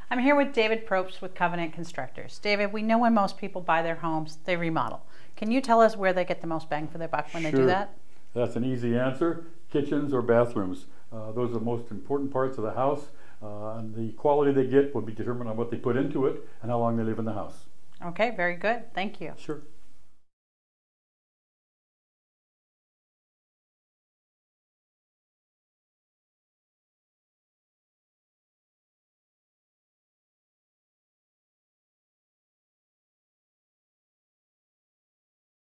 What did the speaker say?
I'm here with David Probst with Covenant Constructors. David, we know when most people buy their homes, they remodel. Can you tell us where they get the most bang for their buck when they do that? That's an easy answer. Kitchens or bathrooms. Those are the most important parts of the house. And the quality they get will be determined on what they put into it and how long they live in the house. Okay, very good. Thank you. Sure.